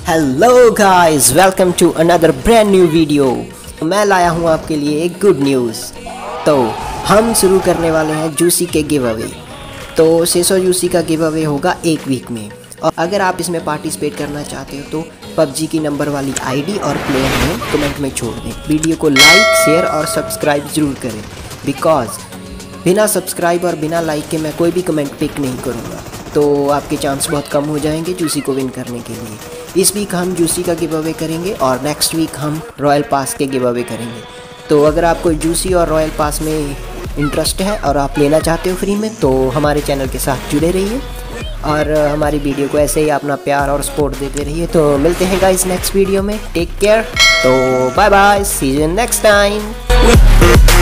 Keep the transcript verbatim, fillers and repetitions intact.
Hello guys, welcome to another brand new video. मैं लाया हूँ आपके लिए एक गुड न्यूज़। तो हम शुरू करने वाले हैं जूसी के गिव अवे। तो छह सौ जूसी का गिव अवे होगा एक वीक में, और अगर आप इसमें पार्टिसिपेट करना चाहते हो तो पबजी की नंबर वाली आईडी और प्लेयर नेम कमेंट में छोड़ दें। वीडियो को लाइक, शेयर और सब्सक्राइब ज़रूर करें, बिकॉज बिना सब्सक्राइब और बिना लाइक के मैं कोई भी कमेंट पिक नहीं करूँगा, तो आपके चांस बहुत कम हो जाएंगे जूसी को विन करने के लिए। इस वीक हम जूसी का गिव अवे करेंगे और नेक्स्ट वीक हम रॉयल पास के गिव अवे करेंगे। तो अगर आपको जूसी और रॉयल पास में इंटरेस्ट है और आप लेना चाहते हो फ्री में, तो हमारे चैनल के साथ जुड़े रहिए और हमारी वीडियो को ऐसे ही अपना प्यार और सपोर्ट देते रहिए। तो मिलते हैं गाइस नेक्स्ट वीडियो में। Take care. तो bye bye, see you next time.